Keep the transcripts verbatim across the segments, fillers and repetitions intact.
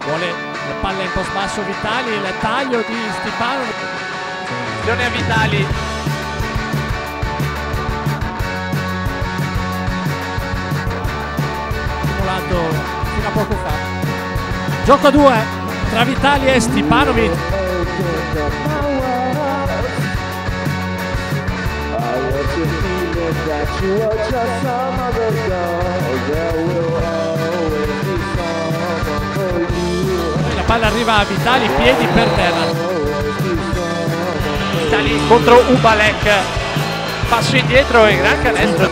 vuole la palla in post basso Vitali, il taglio di Stipanovic. Attenzione a Vitali. Simulato fino a poco fa. Gioco a due tra Vitali e Stipanovic. La palla arriva a Vitali, piedi per terra. Vitali contro Ubalek, passo indietro e gran canestro.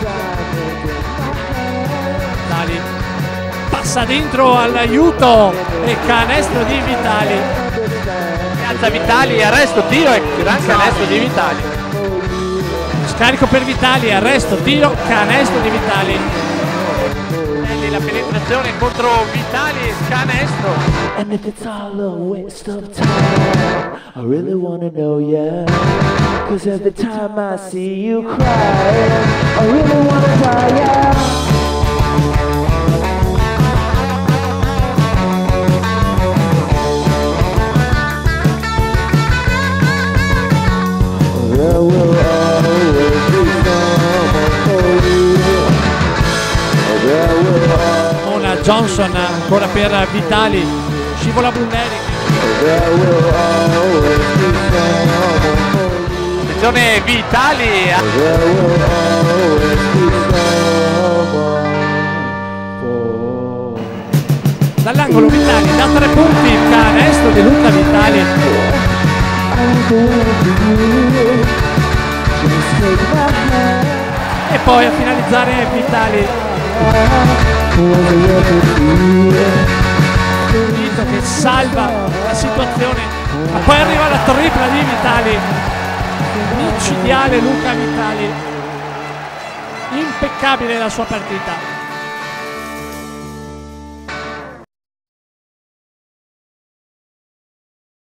Vitali passa dentro all'aiuto e canestro di Vitali. Piazza Vitali, arresto, tiro e gran canestro di Vitali. Scarico per Vitali, arresto, tiro, canestro di Vitali. La penetrazione contro Vitali, canestro. And if it's all a waste of time, I really wanna know, yeah. Cause every time I see you crying, I really wanna die, yeah. There will always be someone for you. There will always Mona Johnson ancora per Vitali, scivola Brunelli. There will always be someone for you. Attenzione Vitali. There will always be someone for Dall'angolo Vitali, da tre punti il canestro di Luca Vitali. E poi a finalizzare Vitali. Vito che salva la situazione, ma poi arriva la tripla di Vitali. Micidiale Luca Vitali, impeccabile la sua partita.